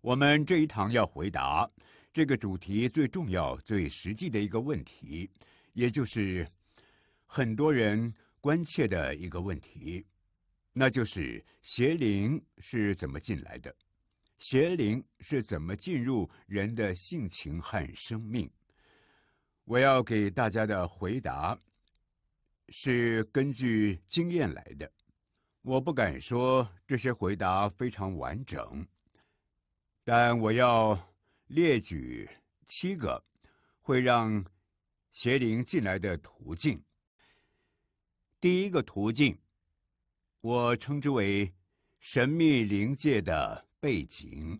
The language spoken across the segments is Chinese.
我们这一堂要回答这个主题最重要、最实际的一个问题，也就是很多人关切的一个问题，那就是邪灵是怎么进来的？邪灵是怎么进入人的性情和生命？我要给大家的回答是根据经验来的，我不敢说这些回答非常完整，但我要列举7个会让邪灵进来的途径。第一个途径，我称之为神秘灵界的背景。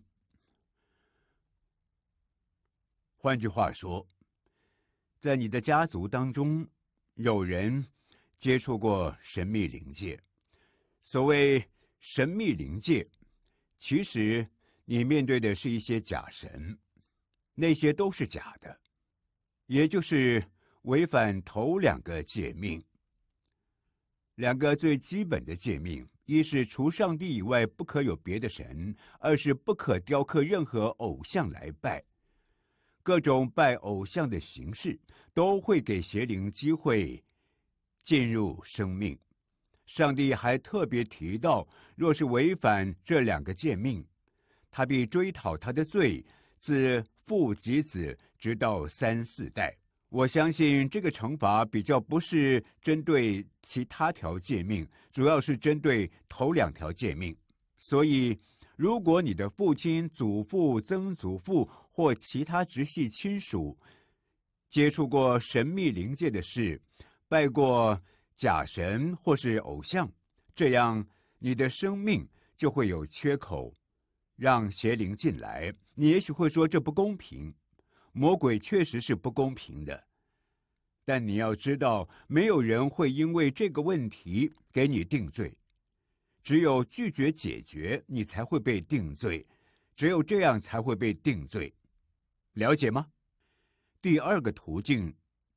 换句话说，在你的家族当中，有人接触过神秘灵界。所谓神秘灵界，其实你面对的是一些假神，那些都是假的，也就是违反头2个诫命。2个最基本的诫命，一是除上帝以外不可有别的神，二是不可雕刻任何偶像来拜。各种拜偶像的形式都会给邪灵机会进入生命。上帝还特别提到，若是违反这2个诫命，他必追讨他的罪，自父及子，直到3、4代。我相信这个惩罚比较不是针对其他条诫命，主要是针对头2条诫命。所以，如果你的父亲、祖父、曾祖父或其他直系亲属接触过神秘灵界的事，拜过假神或是偶像，这样你的生命就会有缺口，让邪灵进来。你也许会说这不公平，魔鬼确实是不公平的，但你要知道，没有人会因为这个问题给你定罪，只有拒绝解决，你才会被定罪，只有这样才会被定罪，了解吗？第2个途径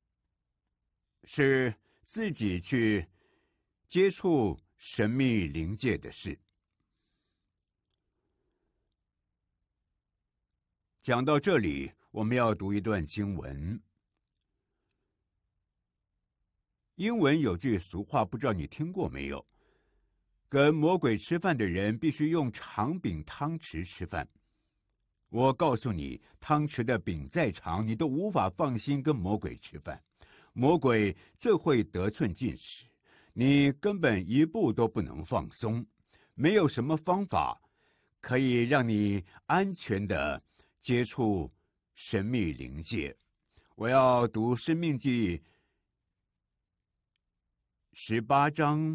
是自己去接触神秘灵界的事。讲到这里，我们要读一段经文。英文有句俗话，不知道你听过没有？跟魔鬼吃饭的人必须用长柄汤匙吃饭。我告诉你，汤匙的柄再长，你都无法放心跟魔鬼吃饭。魔鬼最会得寸进尺，你根本一步都不能放松。没有什么方法可以让你安全的接触神秘灵界。我要读《申命记》18章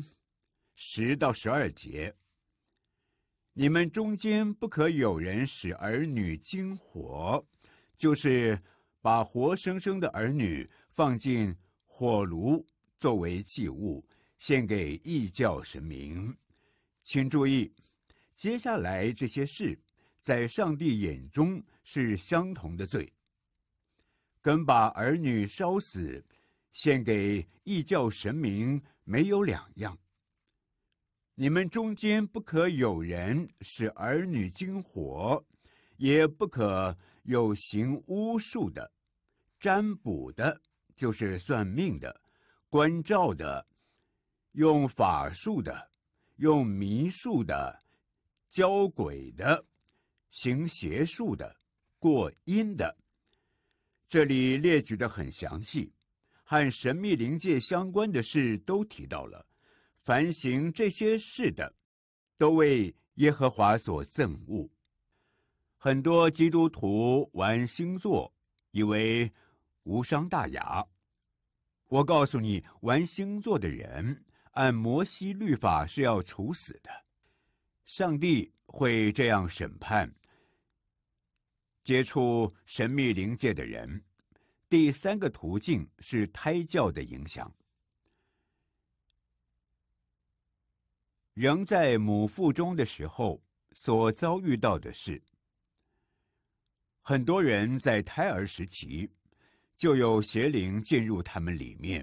10到12节。你们中间不可有人使儿女经火，就是把活生生的儿女放进火炉作为祭物，献给异教神明。请注意，接下来这些事在上帝眼中是相同的罪，跟把儿女烧死献给异教神明没有两样。你们中间不可有人使儿女经火，也不可有行巫术的、占卜的，就是算命的、观照的、用法术的、用迷术的、教鬼的、行邪术的、过阴的。这里列举得很详细，和神秘灵界相关的事都提到了。凡行这些事的，都为耶和华所憎恶。很多基督徒玩星座，以为无伤大雅。我告诉你，玩星座的人，按摩西律法是要处死的。上帝会这样审判接触神秘灵界的人。第3个途径是胎教的影响。仍在母腹中的时候所遭遇到的事，很多人在胎儿时期就有邪灵进入他们里面。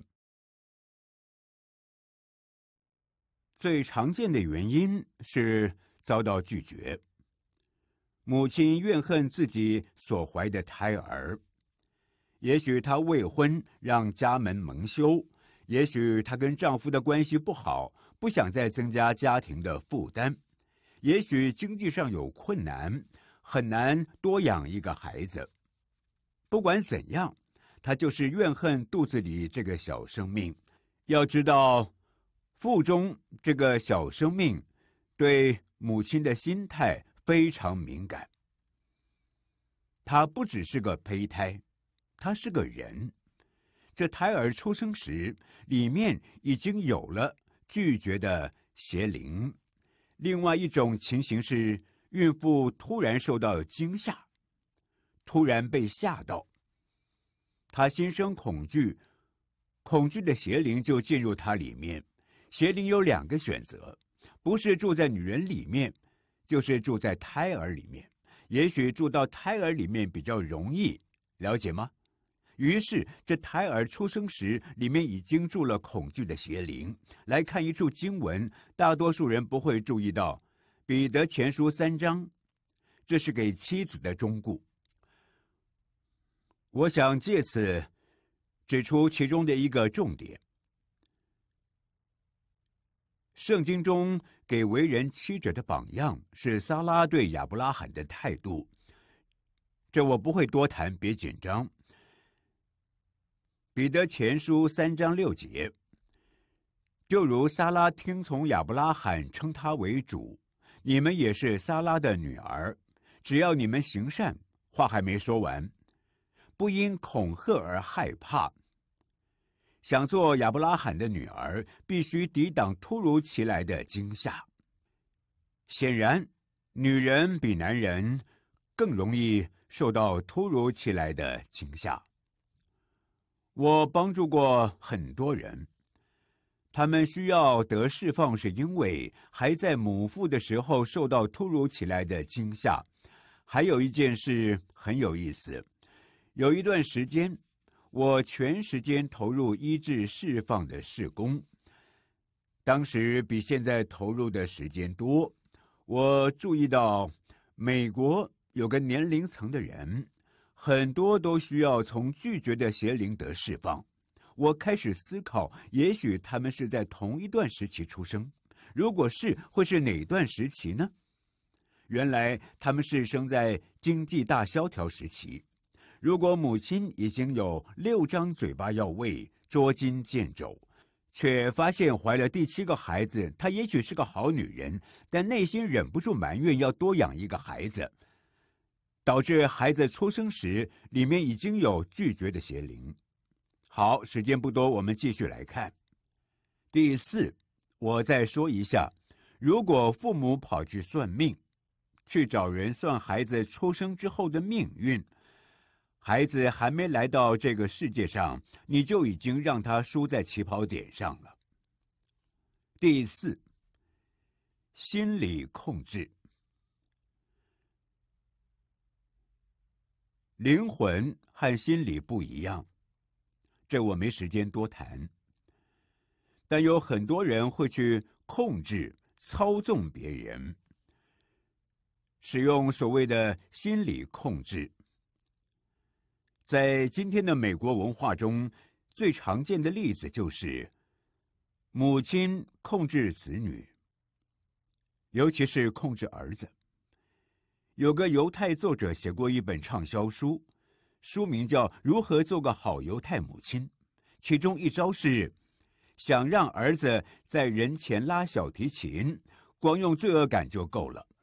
最常见的原因是遭到拒绝。 母亲怨恨自己所怀的胎儿，也许她未婚让家门蒙羞，也许她跟丈夫的关系不好，不想再增加家庭的负担，也许经济上有困难，很难多养一个孩子。不管怎样，她就是怨恨肚子里这个小生命。要知道，腹中这个小生命对母亲的心态非常敏感。他不只是个胚胎，他是个人。这胎儿出生时，里面已经有了拒绝的邪灵。另外一种情形是，孕妇突然受到惊吓，突然被吓到，她心生恐惧，恐惧的邪灵就进入她里面。邪灵有2个选择，不是住在女人里面，就是住在胎儿里面。也许住到胎儿里面比较容易，了解吗？于是这胎儿出生时，里面已经住了恐惧的邪灵。来看一处经文，大多数人不会注意到，彼得前书3章，这是给妻子的忠告。我想借此指出其中的一个重点。圣经中给为人妻者的榜样是撒拉对亚伯拉罕的态度，这我不会多谈，别紧张。彼得前书3章6节，就如撒拉听从亚伯拉罕，称他为主，你们也是撒拉的女儿，只要你们行善。话还没说完，不因恐吓而害怕。想做亚伯拉罕的女儿，必须抵挡突如其来的惊吓。显然，女人比男人更容易受到突如其来的惊吓。我帮助过很多人，他们需要得释放，是因为还在母腹的时候受到突如其来的惊吓。还有一件事很有意思，有一段时间，我全时间投入医治释放的事工，当时比现在投入的时间多。我注意到美国有个年龄层的人，很多都需要从拒绝的邪灵得释放。我开始思考，也许他们是在同一段时期出生，如果是，会是哪段时期呢？原来他们是生在经济大萧条时期。如果母亲已经有6张嘴巴要喂，捉襟见肘，却发现怀了第7个孩子，她也许是个好女人，但内心忍不住埋怨要多养一个孩子，导致孩子出生时里面已经有拒绝的邪灵。好，时间不多，我们继续来看。第4，我再说一下，如果父母跑去算命，去找人算孩子出生之后的命运，孩子还没来到这个世界上，你就已经让他输在起跑点上了。第4，心理控制。灵魂和心理不一样，这我没时间多谈。但有很多人会去控制、操纵别人，使用所谓的心理控制。在今天的美国文化中，最常见的例子就是母亲控制子女，尤其是控制儿子。有个犹太作者写过一本畅销书，书名叫《如何做个好犹太母亲》，其中一招是想让儿子在人前拉小提琴，光用罪恶感就够了。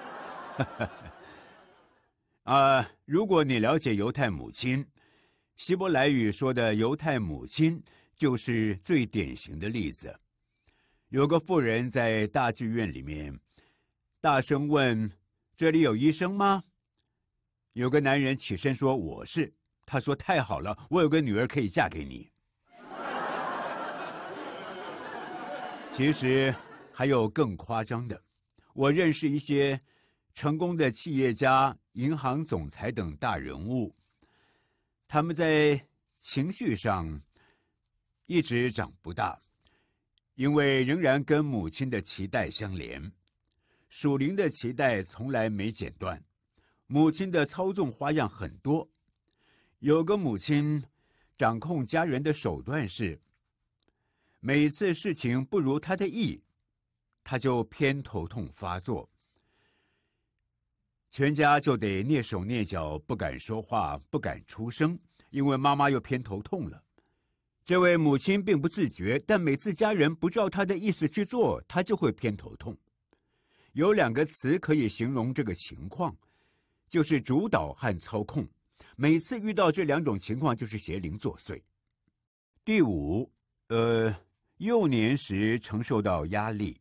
如果你了解犹太母亲，希伯来语说的犹太母亲就是最典型的例子。有个妇人在大剧院里面大声问：“这里有医生吗？”有个男人起身说：“我是。”他说：“太好了，我有个女儿可以嫁给你。”其实还有更夸张的，我认识一些成功的企业家、银行总裁等大人物，他们在情绪上一直长不大，因为仍然跟母亲的期待相连，属灵的期待从来没剪断。 母亲的操纵花样很多。有个母亲掌控家人的手段是，每次事情不如她的意，她就偏头痛发作，全家就得蹑手蹑脚，不敢说话，不敢出声，因为妈妈又偏头痛了。这位母亲并不自觉，但每次家人不照她的意思去做，她就会偏头痛。有2个词可以形容这个情况，就是主导和操控。每次遇到这2种情况，就是邪灵作祟。第5，幼年时承受到压力。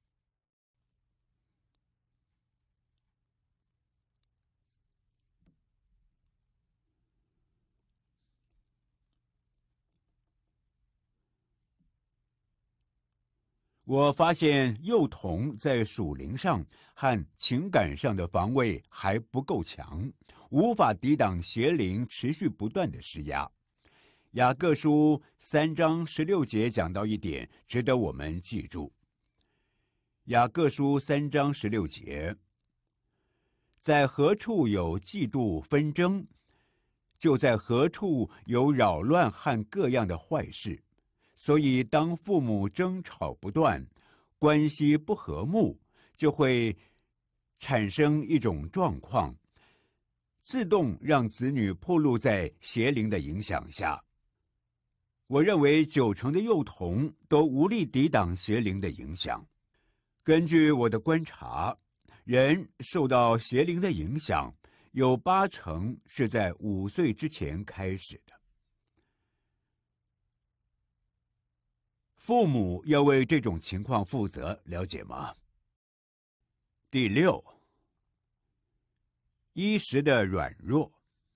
我发现幼童在属灵上和情感上的防卫还不够强，无法抵挡邪灵持续不断的施压。雅各书3章16节讲到一点，值得我们记住。雅各书3章16节，在何处有嫉妒纷争，就在何处有扰乱和各样的坏事。所以当父母争吵不断，关系不和睦，就会产生一种状况，自动让子女暴露在邪灵的影响下。我认为90%的幼童都无力抵挡邪灵的影响。根据我的观察，人受到邪灵的影响，有80%是在5岁之前开始的。父母要为这种情况负责，了解吗？第6，衣食的软弱。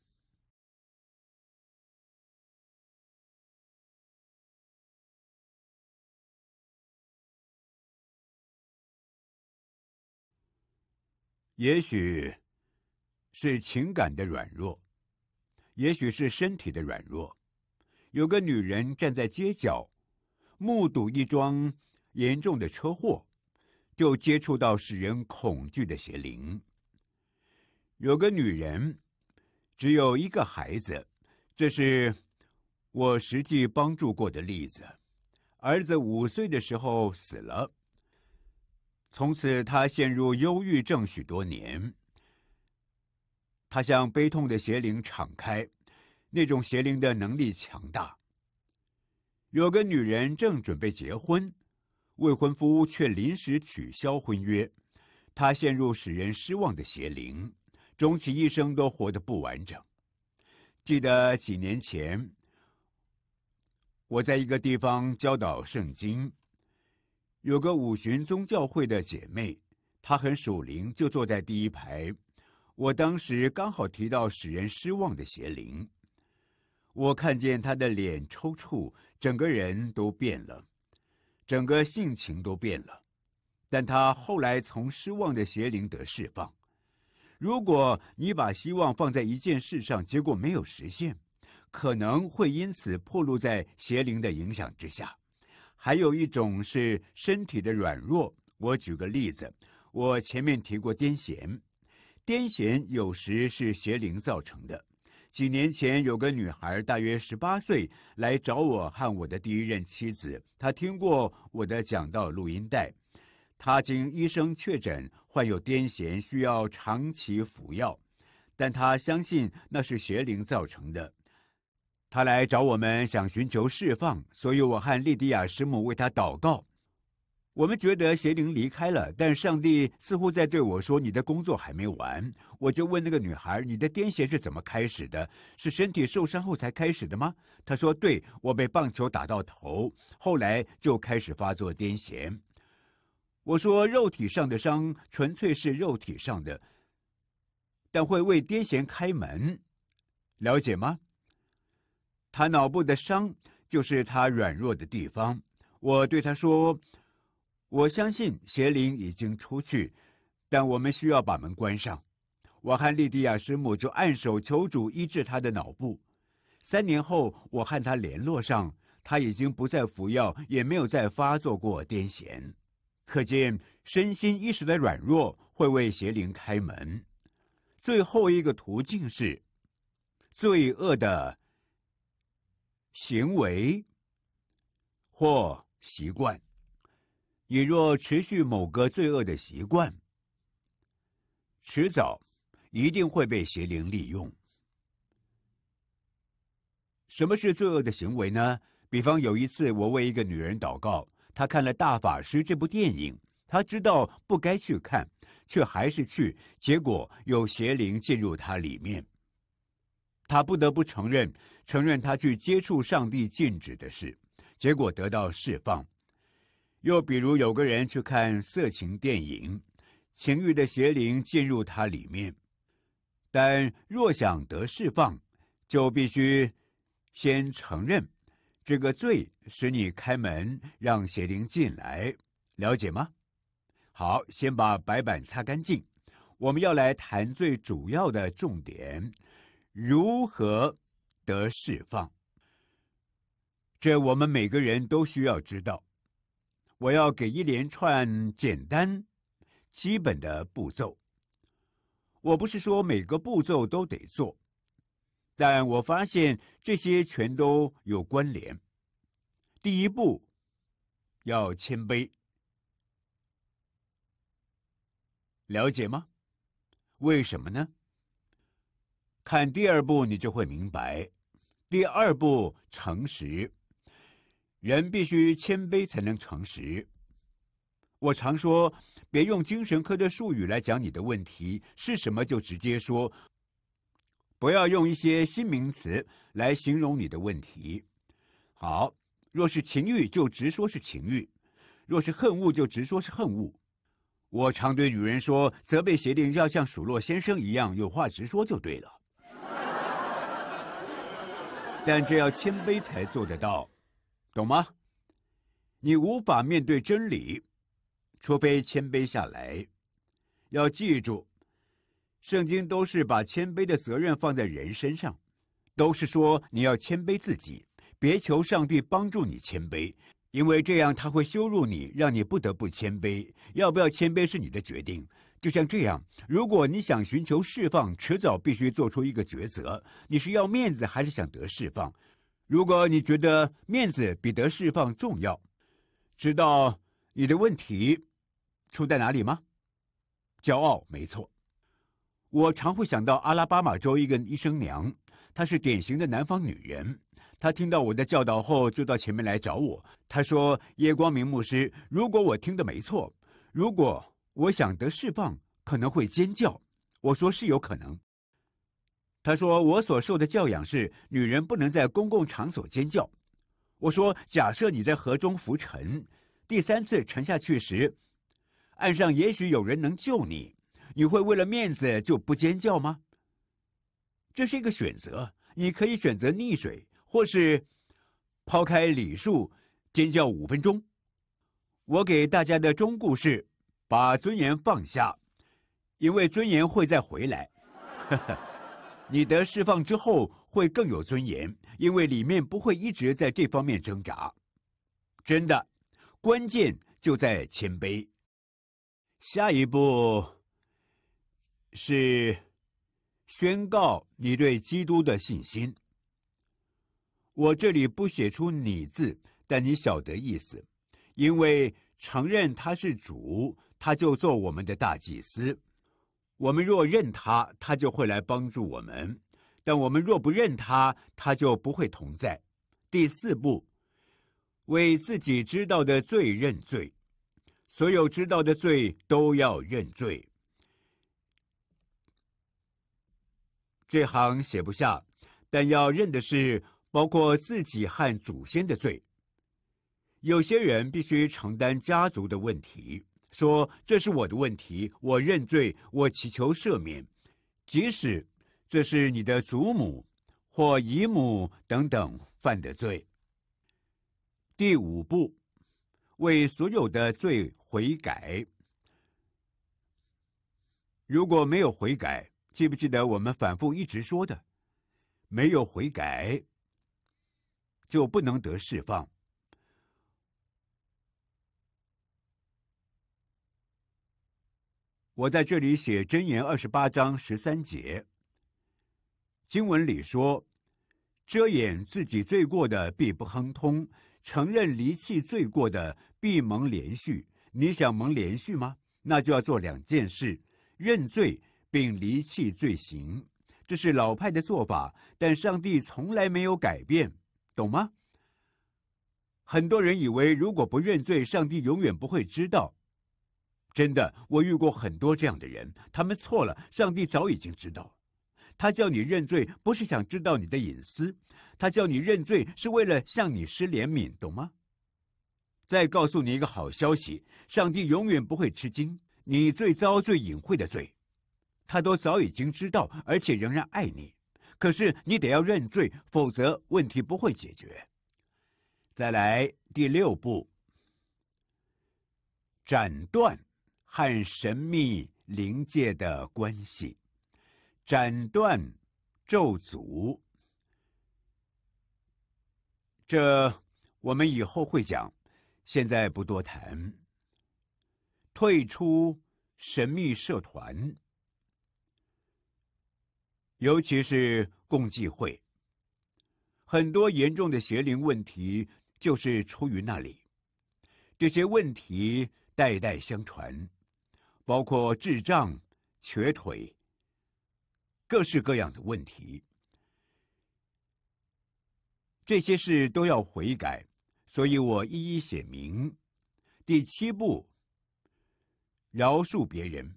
也许是情感的软弱，也许是身体的软弱。有个女人站在街角，目睹一桩严重的车祸，就接触到使人恐惧的邪灵。有个女人只有1个孩子，这是我实际帮助过的例子。儿子5岁的时候死了，从此他陷入忧郁症许多年。他向悲痛的邪灵敞开，那种邪灵的能力强大。有个女人正准备结婚，未婚夫却临时取消婚约，她陷入使人失望的邪灵，终其一生都活得不完整。记得几年前，我在一个地方教导圣经，有个五旬宗教会的姐妹，她很属灵，就坐在第1排。我当时刚好提到使人失望的邪灵，我看见她的脸抽搐，整个人都变了，整个性情都变了。但她后来从失望的邪灵得释放。如果你把希望放在一件事上，结果没有实现，可能会因此暴露在邪灵的影响之下。还有一种是身体的软弱，我举个例子，我前面提过癫痫，癫痫有时是邪灵造成的。几年前有个女孩大约18岁来找我和我的第1任妻子，她听过我的讲道录音带，她经医生确诊患有癫痫，需要长期服药，但她相信那是邪灵造成的。她来找我们想寻求释放，所以我和利迪亚师母为她祷告。我们觉得邪灵离开了，但上帝似乎在对我说，你的工作还没完。我就问那个女孩，你的癫痫是怎么开始的？是身体受伤后才开始的吗？她说，对，我被棒球打到头，后来就开始发作癫痫。我说，肉体上的伤纯粹是肉体上的，但会为癫痫开门，了解吗？她脑部的伤就是她软弱的地方。我对她说，我相信邪灵已经出去，但我们需要把门关上。我和利迪亚师母就按手求主医治她的脑部。3年后，我和她联络上，她已经不再服药，也没有再发作过癫痫。可见身心一时的软弱会为邪灵开门。 最后一个途径是罪恶的行为或习惯。你若持续某个罪恶的习惯，迟早一定会被邪灵利用。什么是罪恶的行为呢？比方有一次，我为一个女人祷告，她看了《大法师》这部电影，她知道不该去看，却还是去，结果有邪灵进入她里面。她不得不承认她去接触上帝禁止的事，结果得到释放。又比如有个人去看色情电影，情欲的邪灵进入他里面，但若想得释放，就必须先承认这个罪使你开门让邪灵进来，了解吗？好，先把白板擦干净，我们要来谈最主要的重点，如何得释放。这我们每个人都需要知道。我要给一连串简单、基本的步骤。我不是说每个步骤都得做，但我发现这些全都有关联。第一步，要谦卑，了解吗？为什么呢？看第二步，你就会明白。第二步，诚实。人必须谦卑才能诚实。我常说，别用精神科的术语来讲你的问题是什么就直接说，不要用一些新名词来形容你的问题。好，若是情欲就直说是情欲，若是恨恶就直说是恨恶。我常对女人说，责备邪灵要像数落先生一样，有话直说就对了。但这要谦卑才做得到。懂吗？你无法面对真理，除非谦卑下来。要记住，圣经都是把谦卑的责任放在人身上，都是说你要谦卑自己，别求上帝帮助你谦卑，因为这样他会羞辱你，让你不得不谦卑。要不要谦卑是你的决定。就像这样，如果你想寻求释放，迟早必须做出一个抉择，你是要面子还是想得释放？如果你觉得面子比得释放重要，知道你的问题出在哪里吗？骄傲，没错。我常会想到阿拉巴马州一个医生娘，她是典型的南方女人。她听到我的教导后，就到前面来找我。她说：“叶光明牧师，如果我听的没错，如果我想得释放，可能会尖叫。”我说：“是有可能。”他说：“我所受的教养是，女人不能在公共场所尖叫。”我说：“假设你在河中浮沉，第3次沉下去时，岸上也许有人能救你，你会为了面子就不尖叫吗？”这是一个选择，你可以选择溺水，或是抛开礼数尖叫5分钟。我给大家的忠告是：把尊严放下，因为尊严会再回来。你得释放之后会更有尊严，因为里面不会一直在这方面挣扎。真的，关键就在谦卑。下一步是宣告你对基督的信心。我这里不写出你字，但你晓得意思，因为承认他是主，他就做我们的大祭司。我们若认他，他就会来帮助我们；但我们若不认他，他就不会同在。第4步，为自己知道的罪认罪，所有知道的罪都要认罪。这行写不下，但要认的是包括自己和祖先的罪。有些人必须承担家族的问题，说这是我的问题，我认罪，我祈求赦免，即使这是你的祖母或姨母等等犯的罪。第5步，为所有的罪悔改。如果没有悔改，记不记得我们反复一直说的，没有悔改就不能得释放。 我在这里写箴言28章13节，经文里说，遮掩自己罪过的必不亨通，承认离弃罪过的必蒙连续。你想蒙连续吗？那就要做2件事，认罪并离弃罪行。这是老派的做法，但上帝从来没有改变，懂吗？很多人以为如果不认罪，上帝永远不会知道。真的，我遇过很多这样的人，他们错了，上帝早已经知道。他叫你认罪，不是想知道你的隐私，他叫你认罪是为了向你施怜悯，懂吗？再告诉你一个好消息，上帝永远不会吃惊，你最糟最隐晦的罪，他都早已经知道，而且仍然爱你。可是你得要认罪，否则问题不会解决。再来第6步，斩断和神秘灵界的关系。斩断咒诅，这我们以后会讲，现在不多谈。退出神秘社团，尤其是共济会，很多严重的邪灵问题就是出于那里。这些问题代代相传，包括智障、瘸腿，各式各样的问题。这些事都要悔改，所以我一一写明。第7步，饶恕别人。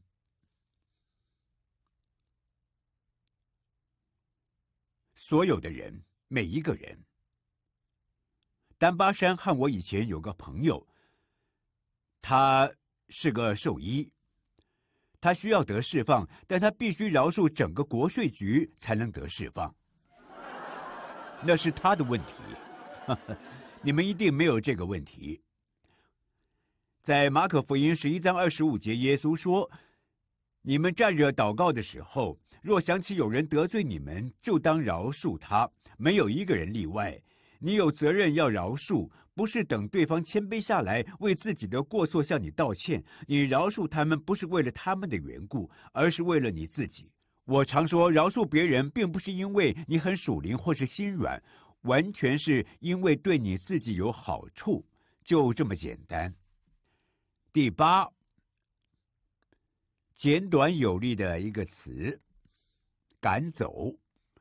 所有的人，每一个人。丹巴山和我以前有个朋友，他是个兽医，他需要得释放，但他必须饶恕整个国税局才能得释放。那是他的问题，你们一定没有这个问题。在马可福音11章25节，耶稣说：“你们站着祷告的时候，若想起有人得罪你们，就当饶恕他，没有一个人例外。你有责任要饶恕，不是等对方谦卑下来，为自己的过错向你道歉。你饶恕他们，不是为了他们的缘故，而是为了你自己。”我常说，饶恕别人，并不是因为你很属灵或是心软，完全是因为对你自己有好处，就这么简单。第8，简短有力的一个词，赶走。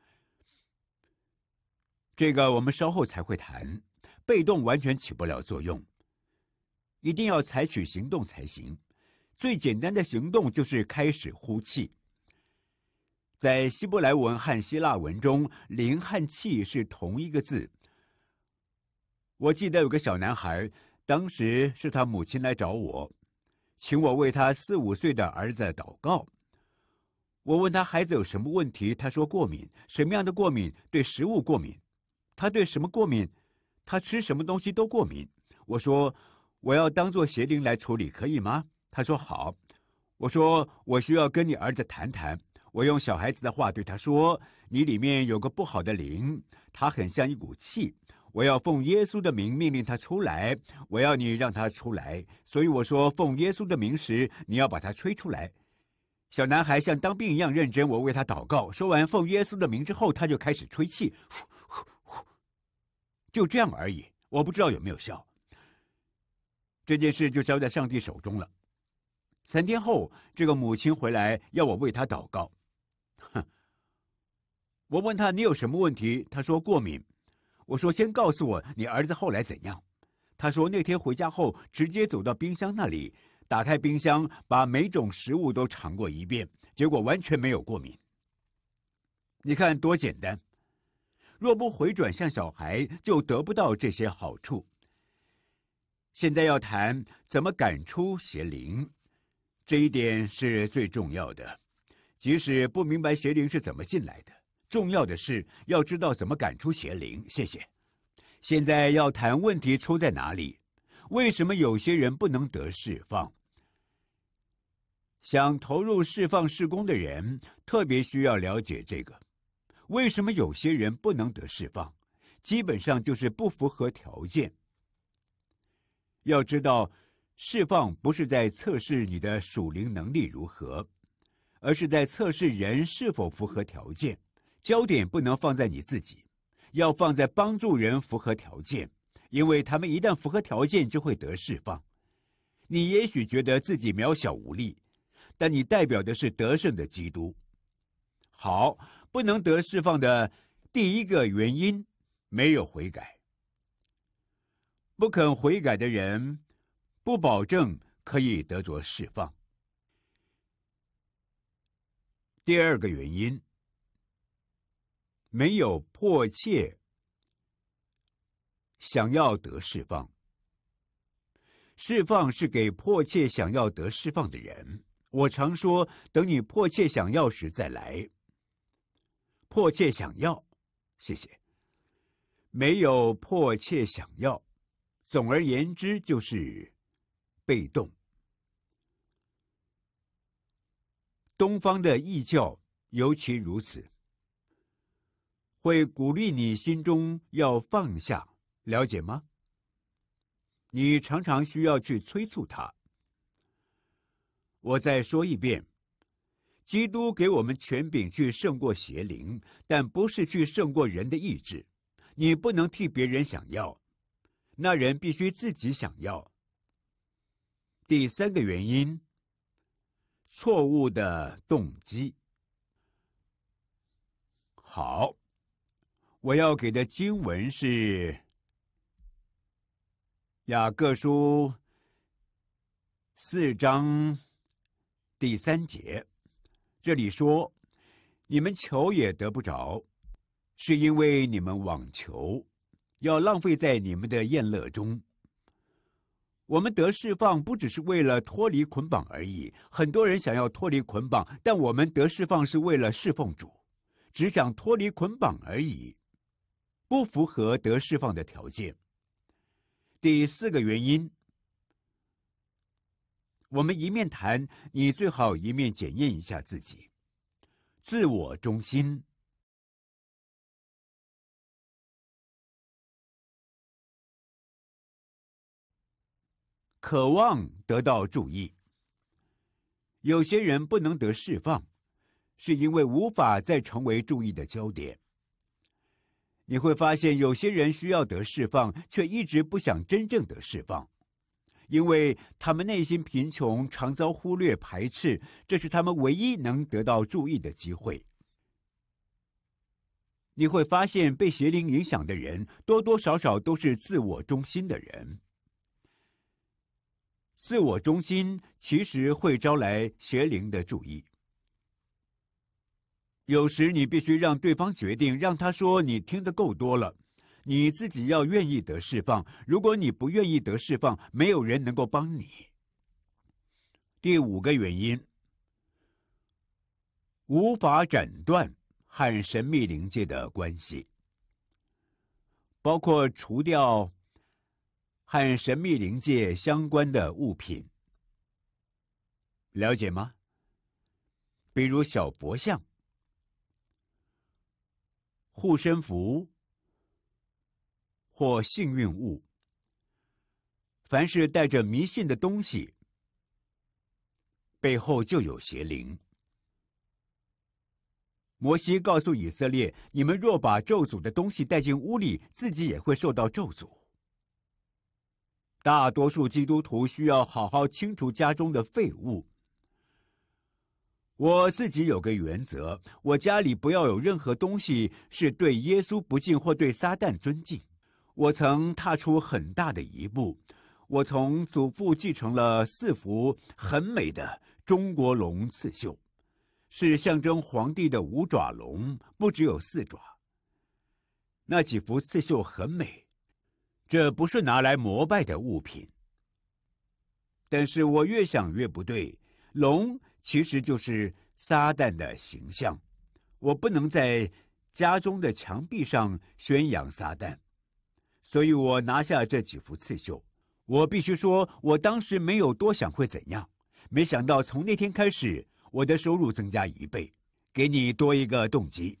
这个我们稍后才会谈，被动完全起不了作用，一定要采取行动才行。最简单的行动就是开始呼气。在希伯来文和希腊文中，灵和气是同一个字。我记得有个小男孩，当时是他母亲来找我，请我为他4、5岁的儿子祷告。我问他孩子有什么问题，他说过敏。什么样的过敏？对食物过敏。他对什么过敏？他吃什么东西都过敏。我说我要当作邪灵来处理，可以吗？他说好。我说我需要跟你儿子谈谈。我用小孩子的话对他说：“你里面有个不好的灵，它很像一股气。我要奉耶稣的名命令他出来，我要你让他出来。所以我说，奉耶稣的名时，你要把他吹出来。”小男孩像当兵一样认真，我为他祷告。说完奉耶稣的名之后，他就开始吹气，就这样而已。我不知道有没有效。这件事就交在上帝手中了。3天后，这个母亲回来要我为她祷告。我问他你有什么问题？他说过敏。我说先告诉我你儿子后来怎样。他说那天回家后直接走到冰箱那里，打开冰箱，把每种食物都尝过一遍，结果完全没有过敏。你看多简单。若不回转向小孩，就得不到这些好处。现在要谈怎么赶出邪灵，这一点是最重要的。即使不明白邪灵是怎么进来的，重要的是要知道怎么赶出邪灵。谢谢。现在要谈问题出在哪里？为什么有些人不能得释放？想投入释放事工的人，特别需要了解这个。为什么有些人不能得释放？基本上就是不符合条件。要知道， 释放不是在测试你的属灵能力如何，而是在测试人是否符合条件。焦点不能放在你自己，要放在帮助人符合条件，因为他们一旦符合条件，就会得释放。你也许觉得自己渺小无力，但你代表的是得胜的基督。好，不能得释放的第一个原因，没有悔改。不肯悔改的人，不保证可以得着释放。第二个原因，没有迫切想要得释放。释放是给迫切想要得释放的人。我常说，等你迫切想要时再来。迫切想要，谢谢。没有迫切想要，总而言之就是被动。东方的异教尤其如此，会鼓励你心中要放下，了解吗？你常常需要去催促他。我再说一遍，基督给我们权柄去胜过邪灵，但不是去胜过人的意志。你不能替别人想要，那人必须自己想要。第三个原因，错误的动机。好，我要给的经文是雅各书4章第3节，这里说：你们求也得不着，是因为你们妄求，要浪费在你们的宴乐中。我们得释放不只是为了脱离捆绑而已，很多人想要脱离捆绑，但我们得释放是为了侍奉主，只想脱离捆绑而已，不符合得释放的条件。第四个原因，我们一面谈，你最好一面检验一下自己。自我中心。渴望得到注意。有些人不能得释放，是因为无法再成为注意的焦点。你会发现，有些人需要得释放，却一直不想真正得释放，因为他们内心贫穷，常遭忽略排斥，这是他们唯一能得到注意的机会。你会发现，被邪灵影响的人，多多少少都是自我中心的人。自我中心其实会招来邪灵的注意。有时你必须让对方决定，让他说你听得够多了，你自己要愿意得释放。如果你不愿意得释放，没有人能够帮你。第五个原因，无法斩断和神秘灵界的关系，包括除掉和神秘灵界相关的物品，了解吗？比如小佛像、护身符或幸运物，凡是带着迷信的东西，背后就有邪灵。摩西告诉以色列，你们若把咒诅的东西带进屋里，自己也会受到咒诅。大多数基督徒需要好好清除家中的废物。我自己有个原则，我家里不要有任何东西是对耶稣不敬或对撒旦尊敬。我曾踏出很大的一步，我从祖父继承了4幅很美的中国龙刺绣，是象征皇帝的5爪龙，不只有4爪。那几幅刺绣很美，这不是拿来膜拜的物品。但是我越想越不对，龙其实就是撒旦的形象，我不能在家中的墙壁上宣扬撒旦，所以我拿下这几幅刺绣。我必须说，我当时没有多想会怎样，没想到从那天开始，我的收入增加1倍，给你多一个动机。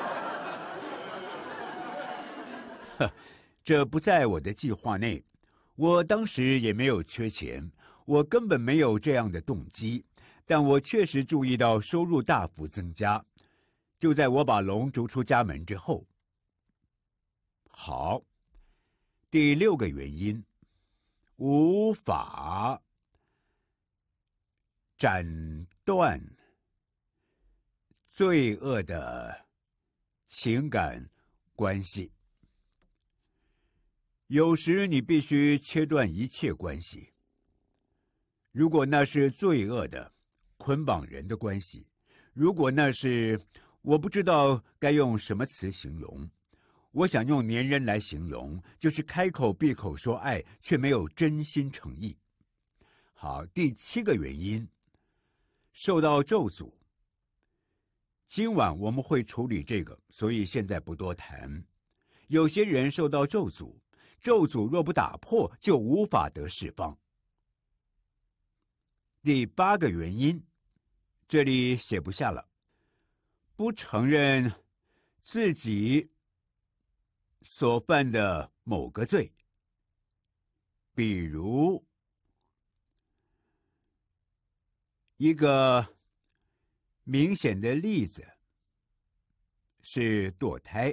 这不在我的计划内， 我当时也没有缺钱，我根本没有这样的动机，但我确实注意到收入大幅增加，就在我把龙逐出家门之后。好，第6个原因，无法斩断罪恶的情感关系。有时你必须切断一切关系，如果那是罪恶的、捆绑人的关系，如果那是我不知道该用什么词形容，我想用粘人来形容，就是开口闭口说爱，却没有真心诚意。好，第7个原因，受到咒诅。今晚我们会处理这个，所以现在不多谈。有些人受到咒诅，咒诅若不打破，就无法得释放。第8个原因，这里写不下了，不承认自己所犯的某个罪，比如一个明显的例子是堕胎。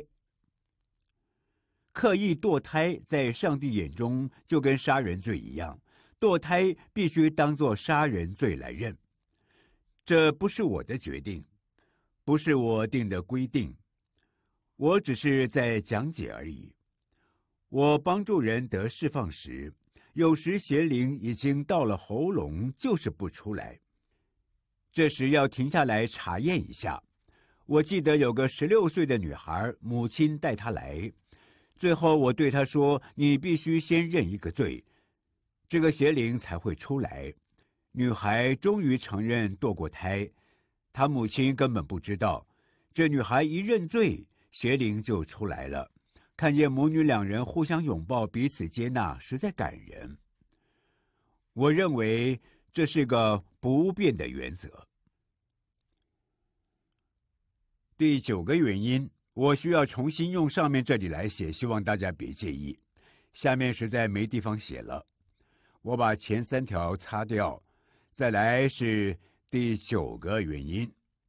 刻意堕胎在上帝眼中就跟杀人罪一样，堕胎必须当作杀人罪来认。这不是我的决定，不是我定的规定，我只是在讲解而已。我帮助人得释放时，有时邪灵已经到了喉咙，就是不出来。这时要停下来查验一下。我记得有个16岁的女孩，母亲带她来，最后我对她说：“你必须先认一个罪，这个邪灵才会出来。”女孩终于承认堕过胎，她母亲根本不知道。这女孩一认罪，邪灵就出来了。看见母女2人互相拥抱，彼此接纳，实在感人。我认为这是个不变的原则。第9个原因，我需要重新用上面这里来写，希望大家别介意。下面实在没地方写了，我把前3条擦掉。再来是第9个原因，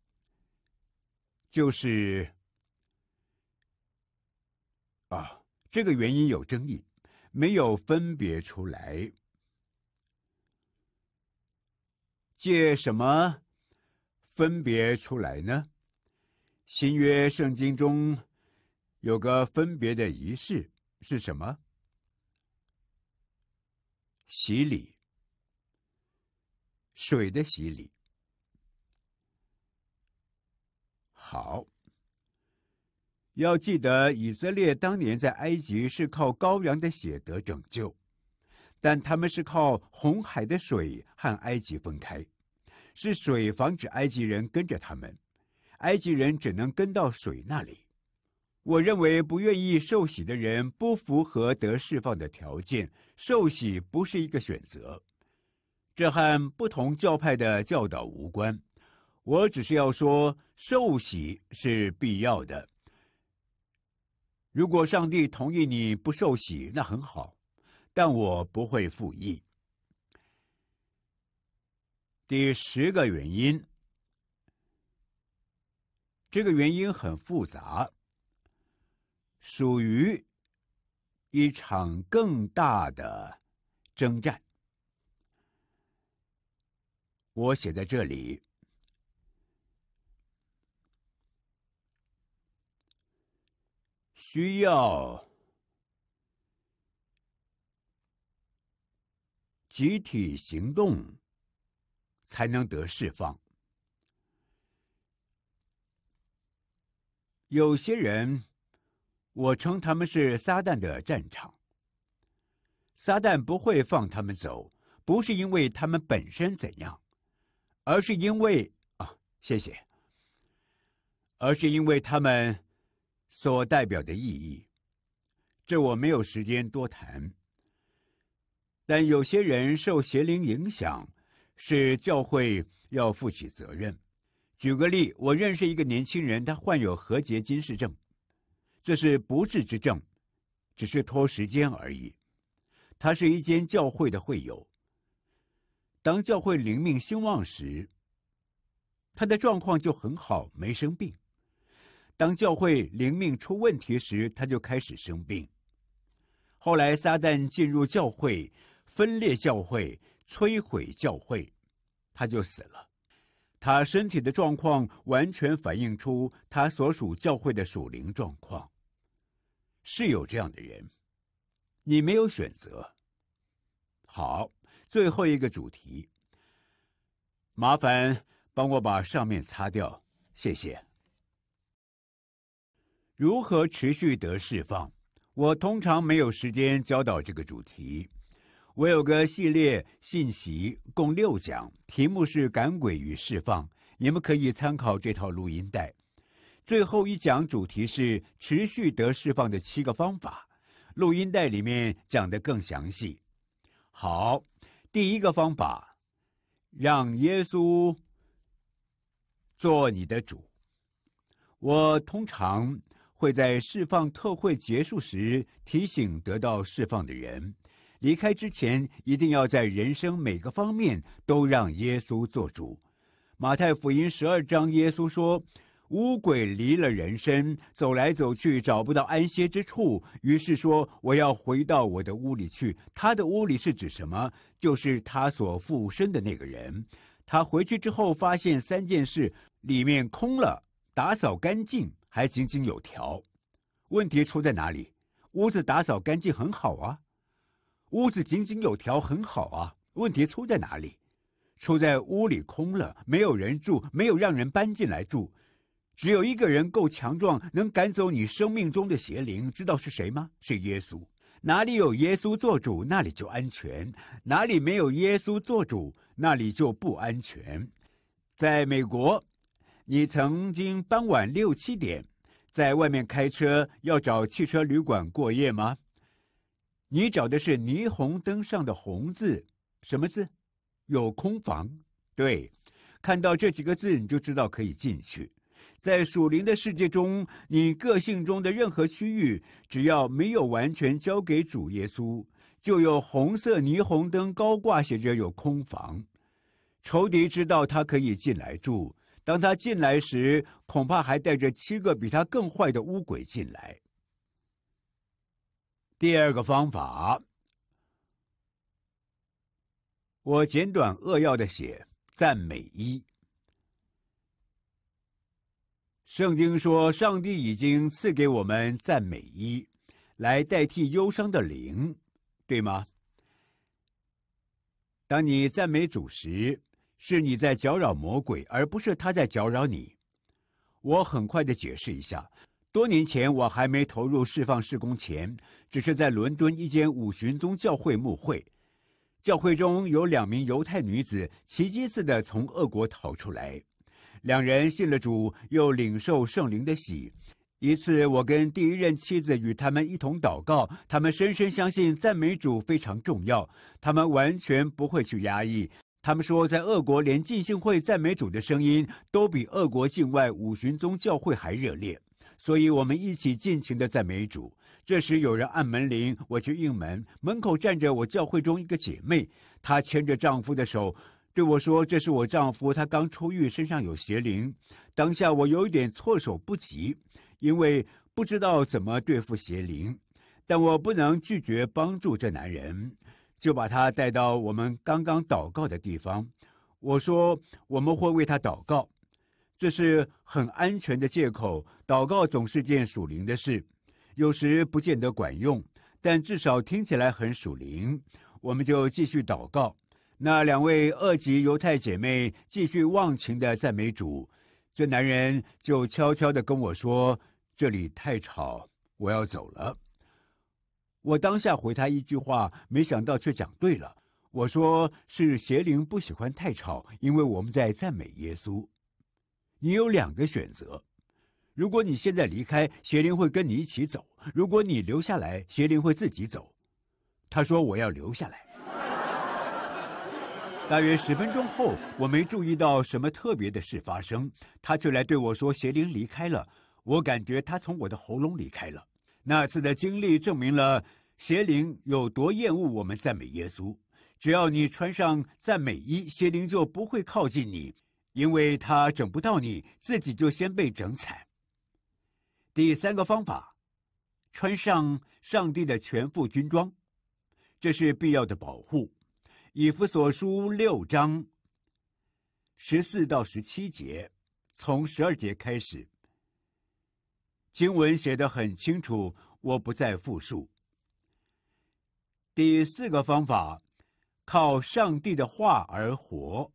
就是这个原因有争议，没有分别出来。借什么分别出来呢？新约圣经中有个分别的仪式，是什么？洗礼，水的洗礼。好，要记得以色列当年在埃及是靠羔羊的血得拯救，但他们是靠红海的水和埃及分开，是水防止埃及人跟着他们，埃及人只能跟到水那里。我认为不愿意受洗的人不符合得释放的条件，受洗不是一个选择。这和不同教派的教导无关，我只是要说受洗是必要的。如果上帝同意你不受洗，那很好，但我不会附议。第10个原因，这个原因很复杂，属于一场更大的征战。我写在这里，需要集体行动才能得释放。有些人，我称他们是撒旦的战场。撒旦不会放他们走，不是因为他们本身怎样，而是因为而是因为他们所代表的意义。这我没有时间多谈。但有些人受邪灵影响，是教会要负起责任。举个例，我认识一个年轻人，他患有核结金氏症，这是不治之症，只是拖时间而已。 他是一间教会的会友。当教会灵命兴旺时，他的状况就很好，没生病。当教会灵命出问题时，他就开始生病。后来撒旦进入教会，分裂教会，摧毁教会，他就死了。他身体的状况完全反映出他所属教会的属灵状况。是有这样的人，你没有选择。好，最后一个主题，麻烦帮我把上面擦掉，谢谢。如何持续得释放？我通常没有时间教导这个主题。我有个系列信息，共6讲，题目是赶鬼与释放，你们可以参考这套录音带。最后一讲主题是持续得释放的7个方法，录音带里面讲得更详细。好，第一个方法，让耶稣做你的主。我通常会在释放特会结束时提醒得到释放的人，离开之前一定要在人生每个方面都让耶稣做主。马太福音12章，耶稣说，污鬼离了人身，走来走去找不到安歇之处，于是说，我要回到我的屋里去。他的屋里是指什么？就是他所附身的那个人。他回去之后发现3件事，里面空了，打扫干净，还井井有条。问题出在哪里？屋子打扫干净很好啊，屋子井井有条很好啊，问题出在哪里？出在屋里空了，没有人住，没有让人搬进来住。只有一个人够强壮，能赶走你生命中的邪灵，知道是谁吗？是耶稣。哪里有耶稣做主，那里就安全；哪里没有耶稣做主，那里就不安全。在美国，你曾经傍晚6、7点在外面开车，要找汽车旅馆过夜吗？你找的是霓虹灯上的红字，什么字？有空房。对，看到这几个字你就知道可以进去。在属灵的世界中，你个性中的任何区域，只要没有完全交给主耶稣，就有红色霓虹灯高挂写着有空房。仇敌知道他可以进来住，当他进来时，恐怕还带着7个比他更坏的污鬼进来。第二个方法，我简短扼要的写赞美1。圣经说，上帝已经赐给我们赞美1，来代替忧伤的灵，对吗？当你赞美主时，是你在搅扰魔鬼，而不是他在搅扰你。我很快的解释一下，多年前我还没投入释放事工前，只是在伦敦一间5旬宗教会牧会，教会中有2名犹太女子奇迹似的从俄国逃出来，2人信了主，又领受圣灵的喜。一次，我跟第1任妻子与他们一同祷告，他们深深相信赞美主非常重要，他们完全不会去压抑。他们说，在俄国连浸信会赞美主的声音都比俄国境外5旬宗教会还热烈，所以我们一起尽情的赞美主。这时有人按门铃，我去应门，门口站着我教会中一个姐妹，她牵着丈夫的手对我说，这是我丈夫，他刚出狱，身上有邪灵。当下我有一点措手不及，因为不知道怎么对付邪灵，但我不能拒绝帮助这男人，就把他带到我们刚刚祷告的地方。我说我们会为他祷告，这是很安全的借口，祷告总是件属灵的事，有时不见得管用，但至少听起来很属灵。我们就继续祷告。那2位2级犹太姐妹继续忘情的赞美主，这男人就悄悄地跟我说，这里太吵，我要走了。我当下回他一句话，没想到却讲对了。我说，是邪灵不喜欢太吵，因为我们在赞美耶稣。你有2个选择，如果你现在离开，邪灵会跟你一起走；如果你留下来，邪灵会自己走。他说我要留下来。大约10分钟后，我没注意到什么特别的事发生，他却来对我说邪灵离开了。我感觉他从我的喉咙离开了。那次的经历证明了邪灵有多厌恶我们赞美耶稣，只要你穿上赞美衣，邪灵就不会靠近你，因为他整不到你，自己就先被整惨。第三个方法，穿上上帝的全副军装，这是必要的保护。以弗所书6章14到17节，从12节开始，经文写得很清楚，我不再复述。第四个方法，靠上帝的话而活。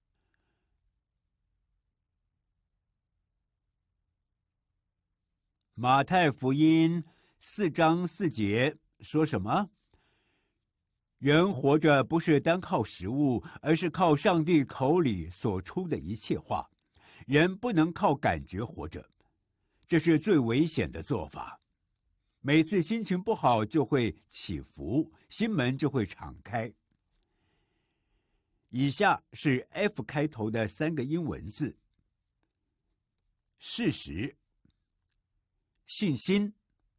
马太福音4章4节说什么？人活着不是单靠食物，而是靠上帝口里所出的一切话。人不能靠感觉活着，这是最危险的做法。每次心情不好就会起伏，心门就会敞开。以下是 F 开头的3个英文字：事实、信心、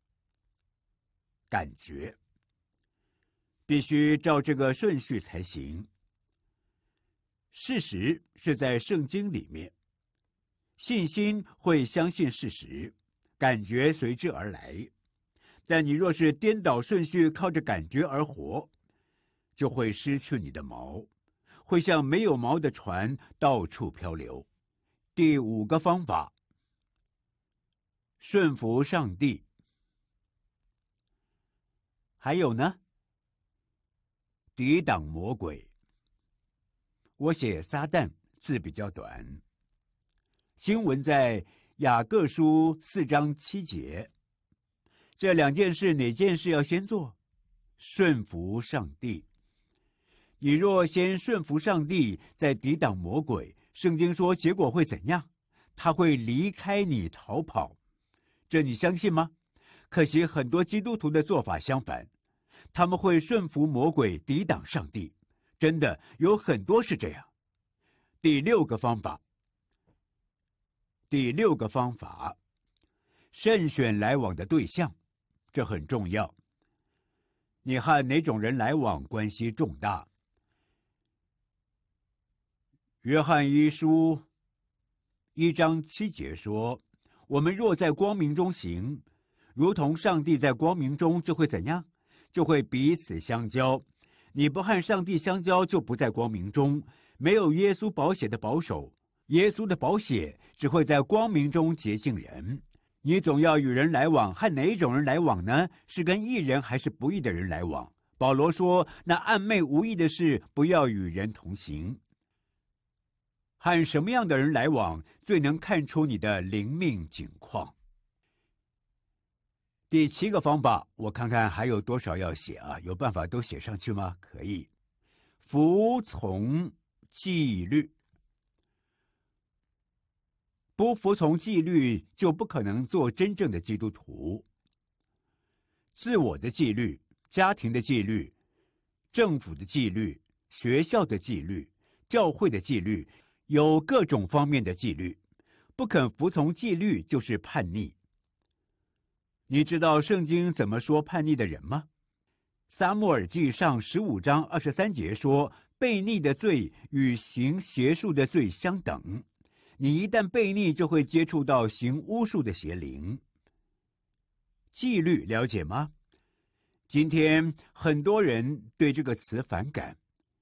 感觉，必须照这个顺序才行。事实是在圣经里面，信心会相信事实，感觉随之而来。但你若是颠倒顺序，靠着感觉而活，就会失去你的锚，会像没有锚的船到处漂流。第5个方法，顺服上帝。还有呢，抵挡魔鬼。我写撒旦字比较短。经文在雅各书4章7节。这2件事，哪件事要先做？顺服上帝。你若先顺服上帝，再抵挡魔鬼，圣经说结果会怎样？他会离开你逃跑。这你相信吗？可惜很多基督徒的做法相反，他们会顺服魔鬼，抵挡上帝。真的有很多是这样。第6个方法，慎选来往的对象，这很重要。你和哪种人来往关系重大。约翰一书1章7节说，我们若在光明中行，如同上帝在光明中，就会怎样？就会彼此相交。你不和上帝相交，就不在光明中。没有耶稣宝血的保守，耶稣的宝血只会在光明中洁净人。你总要与人来往，和哪一种人来往呢？是跟义人还是不义的人来往？保罗说，那暧昧无益的事，不要与人同行。和什么样的人来往，最能看出你的灵命景况。第7个方法，我看看还有多少要写啊？有办法都写上去吗？可以。服从纪律。不服从纪律，就不可能做真正的基督徒。自我的纪律、家庭的纪律、政府的纪律、学校的纪律、教会的纪律，有各种方面的纪律。不肯服从纪律，就是叛逆。你知道圣经怎么说叛逆的人吗？撒母耳记上15章23节说，悖逆的罪与行邪术的罪相等。你一旦悖逆，就会接触到行巫术的邪灵。纪律了解吗？今天很多人对这个词反感。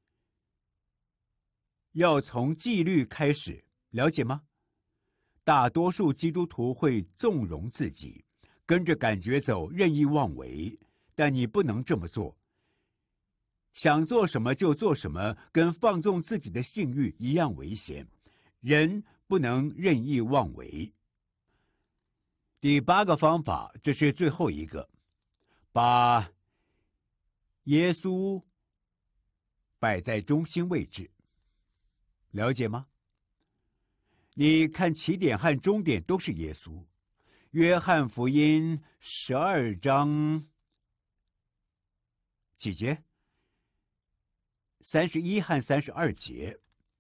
要从纪律开始，了解吗？大多数基督徒会纵容自己，跟着感觉走，任意妄为，但你不能这么做。想做什么就做什么，跟放纵自己的性欲一样危险。人不能任意妄为。第8个方法，这是最后一个，把耶稣摆在中心位置，了解吗？你看起点和终点都是耶稣。约翰福音12章几节？31和32节。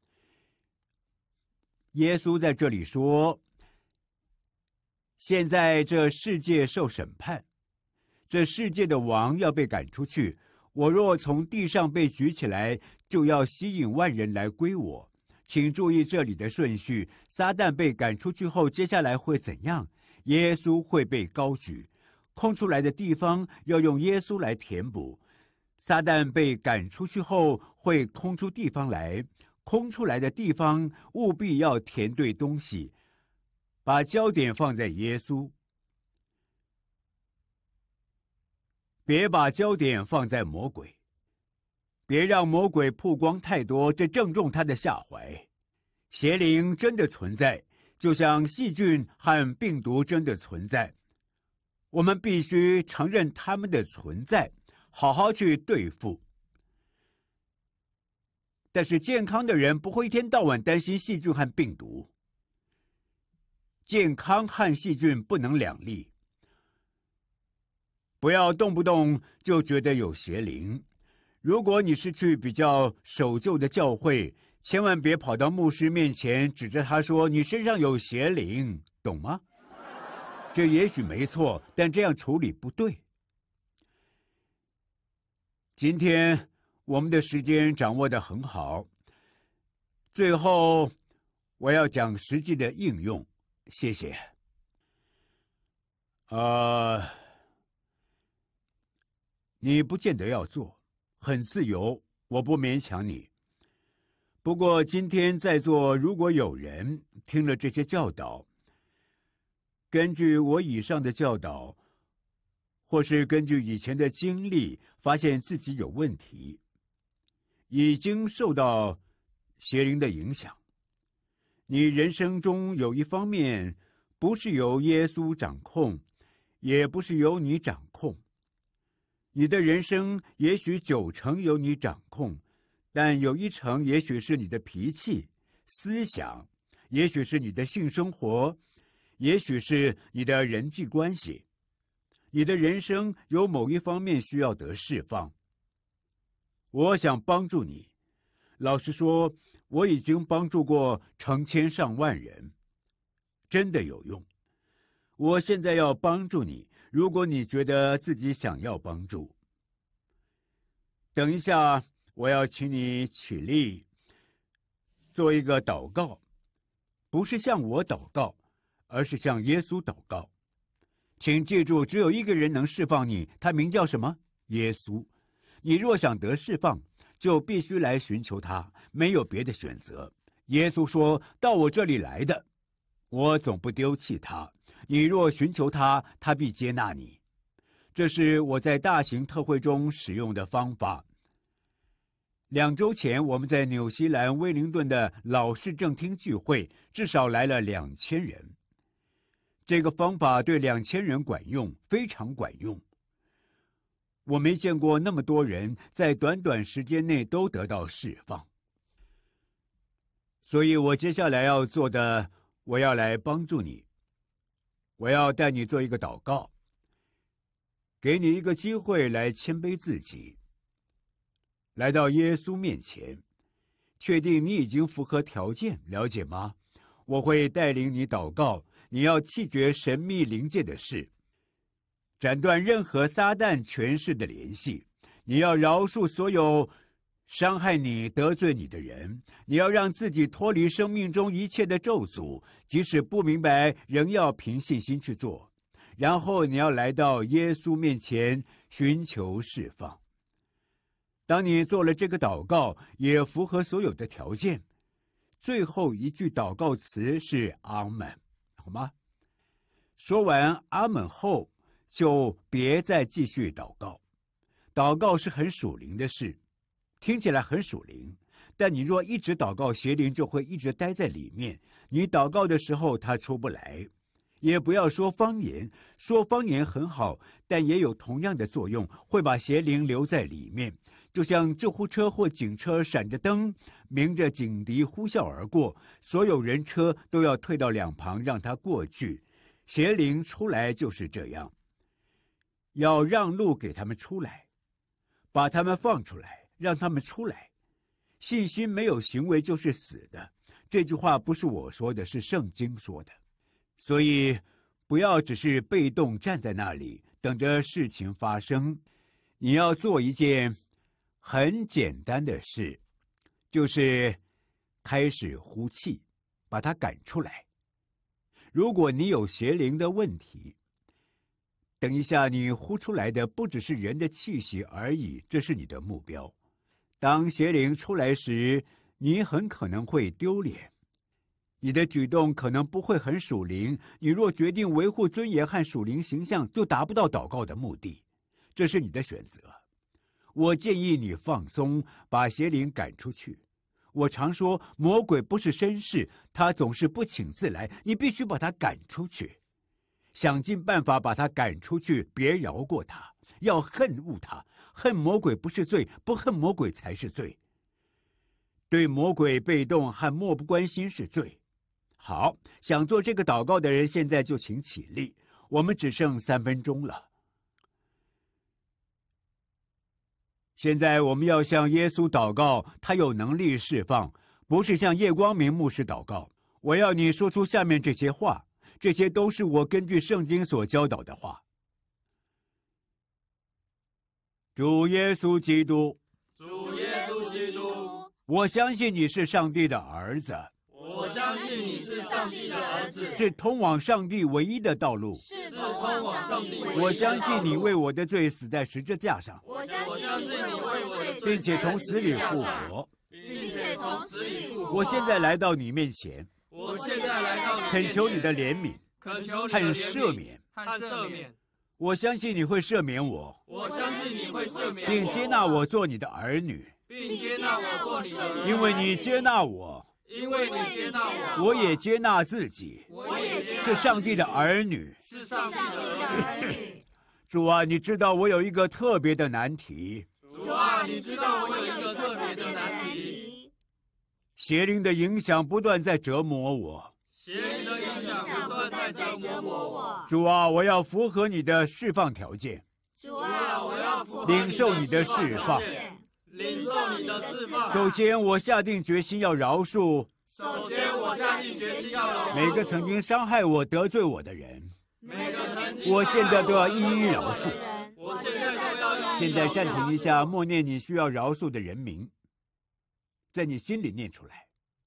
耶稣在这里说，现在这世界受审判， 这世界的王要被赶出去，我若从地上被举起来，就要吸引万人来归我。请注意这里的顺序，撒旦被赶出去后，接下来会怎样？耶稣会被高举，空出来的地方要用耶稣来填补。撒旦被赶出去后，会空出地方来，空出来的地方务必要填对东西，把焦点放在耶稣，别把焦点放在魔鬼，别让魔鬼曝光太多，这正中他的下怀。邪灵真的存在，就像细菌和病毒真的存在，我们必须承认他们的存在，好好去对付。但是健康的人不会一天到晚担心细菌和病毒，健康和细菌不能两立。不要动不动就觉得有邪灵。如果你是去比较守旧的教会，千万别跑到牧师面前指着他说你身上有邪灵，懂吗？这也许没错，但这样处理不对。今天我们的时间掌握得很好，最后我要讲实际的应用，谢谢。你不见得要做，很自由，我不勉强你。不过今天在座如果有人听了这些教导，根据我以上的教导，或是根据以前的经历，发现自己有问题，已经受到邪灵的影响，你人生中有一方面不是由耶稣掌控，也不是由你掌控，你的人生也许90%由你掌控，但有1成也许是你的脾气、思想，也许是你的性生活，也许是你的人际关系。你的人生有某一方面需要得释放。我想帮助你。老实说，我已经帮助过成千上万人，真的有用。我现在要帮助你，如果你觉得自己想要帮助。等一下，我要请你起立，做一个祷告，不是向我祷告，而是向耶稣祷告。请记住，只有一个人能释放你，他名叫什么？耶稣。你若想得释放，就必须来寻求他，没有别的选择。耶稣说，到我这里来的，我总不丢弃他。你若寻求他，他必接纳你。这是我在大型特会中使用的方法。2周前，我们在纽西兰威灵顿的老市政厅聚会，至少来了2000人。这个方法对2000人管用，非常管用。我没见过那么多人在短短时间内都得到释放。所以我接下来要做的，我要来帮助你。我要带你做一个祷告，给你一个机会来谦卑自己，来到耶稣面前，确定你已经符合条件，了解吗？我会带领你祷告，你要弃绝神秘灵界的事，斩断任何撒旦权势的联系，你要饶恕所有伤害你、得罪你的人，你要让自己脱离生命中一切的咒诅，即使不明白，仍要凭信心去做。然后你要来到耶稣面前寻求释放。当你做了这个祷告，也符合所有的条件，最后一句祷告词是阿们，好吗？说完阿们后，就别再继续祷告。祷告是很属灵的事，听起来很属灵，但你若一直祷告，邪灵就会一直待在里面。你祷告的时候，它出不来。也不要说方言，说方言很好，但也有同样的作用，会把邪灵留在里面。就像救护车或警车闪着灯，鸣着警笛呼啸而过，所有人车都要退到两旁让它过去。邪灵出来就是这样，要让路给他们出来，把他们放出来，让他们出来。信心没有行为就是死的，这句话不是我说的，是圣经说的。所以不要只是被动站在那里， 等着事情发生。你要做一件很简单的事，就是开始呼气，把它赶出来。如果你有邪灵的问题，等一下你呼出来的不只是人的气息而已，这是你的目标。当邪灵出来时，你很可能会丢脸，你的举动可能不会很属灵。你若决定维护尊严和属灵形象，就达不到祷告的目的，这是你的选择。我建议你放松，把邪灵赶出去。我常说，魔鬼不是绅士，他总是不请自来，你必须把他赶出去，想尽办法把他赶出去，别饶过他，要恨恶他。恨魔鬼不是罪，不恨魔鬼才是罪。对魔鬼被动和漠不关心是罪。好，想做这个祷告的人，现在就请起立。我们只剩3分钟了。现在我们要向耶稣祷告，他有能力释放，不是向叶光明牧师祷告。我要你说出下面这些话，这些都是我根据圣经所教导的话。主耶稣基督， 主耶稣基督， 我相信你是上帝的儿子， 我相信你是上帝的儿子， 是通往上帝唯一的道路。 是通往上帝唯一的道路。 我相信你为我的罪死在十字架上， 我相信你为我的罪并且从死里复活。 并且从死里复活。 我现在来到你面前， 我现在来到你面前， 恳求你的怜悯， 恳求你和的赦免。 和赦免。 我相信你会赦免我， 我相信你会赦免我， 并接纳我做你的儿女， 并接纳我做你的儿女。 因为你接纳我， 因为你接纳我， 我也接纳自己， 我也接纳是上帝的儿女。 是上帝的儿女。 主啊，你知道我有一个特别的难题， 主啊，你知道我有一个特别的难题， 邪灵的影响不断在折磨我。 邪灵的影响不断在折磨我。 主啊，我要符合你的释放条件， 主啊，我要符合领受你的释放。 领受你的释放。 首先，我下定决心要饶恕首先，我下定决心要饶恕每个曾经伤害我、得罪我的人。 每个曾经我现在都要一一饶恕。 我现在都要一一现在暂停一下，默念你需要饶恕的人名，在你心里念出来。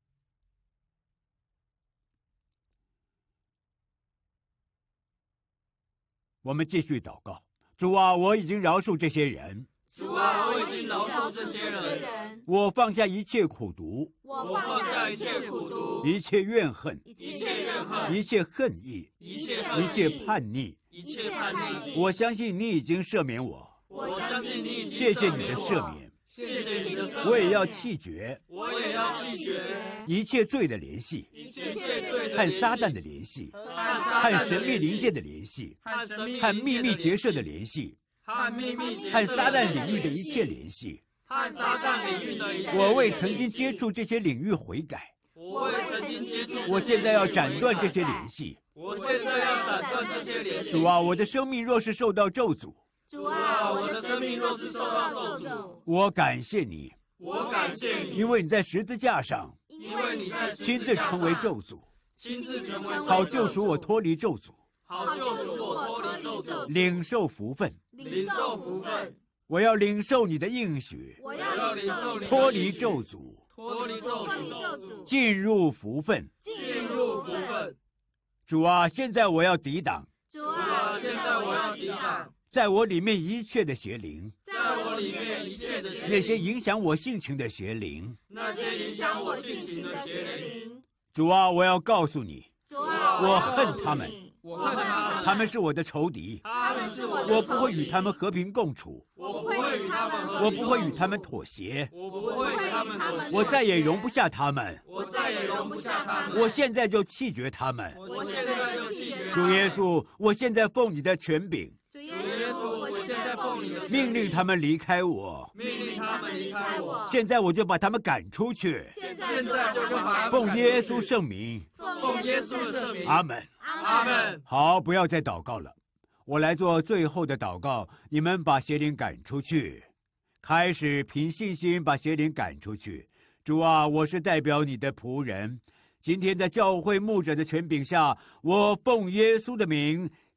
我们继续祷告。主啊，我已经饶恕这些人。 主啊，我已经饶恕这些人。 我放下一切苦毒， 我放下一切苦毒， 一切怨恨， 一切怨恨， 一切恨意， 一切一切叛逆。 一切叛逆。 我相信你已经赦免我， 我相信你已经谢谢你的赦免。 谢谢你的赦免。 我也要弃绝我也要弃绝一切罪的联系， 一切罪的和撒旦的联系，和神秘灵界的联系， 和神秘和秘密结社的联系， 和秘密结社和撒旦领域的一切联系。 和撒旦领域的一切。 我为曾经接触这些领域悔改， 我为曾经接触。 我现在要斩断这些联系。 我现在要斩断这些联系。 主啊，我的生命若是受到咒诅， 主啊，我的生命若是受到咒诅， 我感谢你， 我感谢你， 因为你在十字架上因为你在亲自成为咒诅， 亲自成为好救赎我脱离咒诅， 好救赎我脱离咒诅， 领受福分。 领受福分。 我要领受你的应许， 我要领受你的脱离咒诅， 脱离咒诅， 进入福分。 进入福分。 主啊，现在我要抵挡主啊，现在我要抵挡在我里面一切的邪灵， 在我里面一切的邪灵， 那些影响我性情的邪灵。 那些影响我性情的邪灵。 主啊，我要告诉你， 主啊， 我恨他们， 我恨他们， 他们是我的仇敌， 他们是我的我不会与他们和平共处， 我不会与他们和平我不会与他们妥协， 我不会与他们妥协， 我再也容不下他们， 我再也容不下他们， 我现在就弃绝他们。 我现在就弃绝他们。 主耶稣，我现在奉你的权柄， 主耶稣，我现在奉你的权柄命令他们离开我， 命令他们离开我。 现在我就把他们赶出去， 现在就把他们奉耶稣圣名， 奉耶稣的圣名。 阿门。 阿门。 好，不要再祷告了，我来做最后的祷告。你们把邪灵赶出去，开始凭信心把邪灵赶出去。主啊，我是代表你的仆人，今天在教会牧者的权柄下，我奉耶稣的名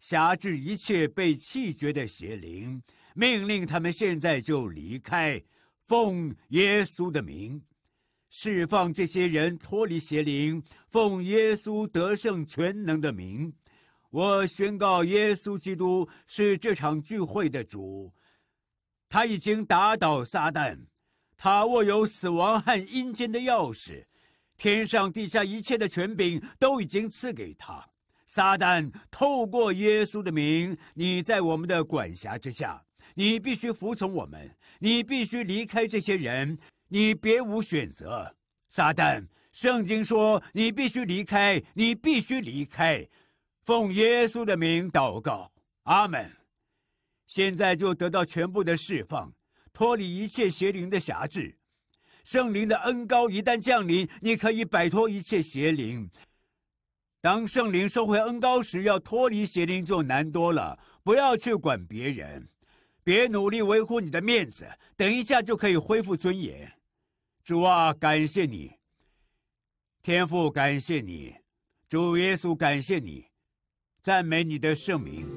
辖制一切被弃绝的邪灵，命令他们现在就离开，奉耶稣的名释放这些人脱离邪灵，奉耶稣得胜全能的名。我宣告耶稣基督是这场聚会的主，他已经打倒撒旦，他握有死亡和阴间的钥匙，天上地下一切的权柄都已经赐给他。撒旦，透过耶稣的名，你在我们的管辖之下，你必须服从我们，你必须离开这些人，你别无选择。撒旦，圣经说你必须离开，你必须离开。奉耶稣的名祷告，阿们。现在就得到全部的释放，脱离一切邪灵的辖制。圣灵的恩膏一旦降临，你可以摆脱一切邪灵。当圣灵收回恩膏时，要脱离邪灵就难多了。不要去管别人，别努力维护你的面子，等一下就可以恢复尊严。主啊，感谢你，天父，感谢你，主耶稣，感谢你，赞美你的圣名。